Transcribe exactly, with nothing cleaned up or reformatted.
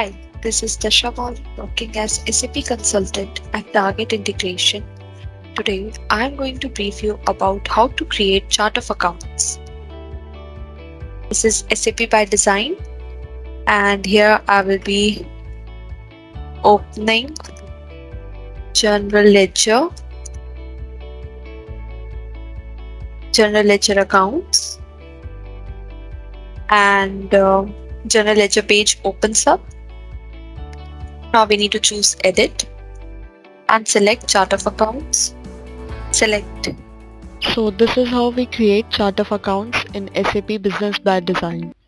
Hi, this is Dashamal working as S A P Consultant at Target Integration. Today, I am going to brief you about how to create chart of accounts. This is S A P ByDesign, and here I will be opening General Ledger, General Ledger accounts, and uh, General Ledger page opens up. Now we need to choose Edit and select Chart of Accounts. Select. So this is how we create chart of accounts in S A P Business ByDesign.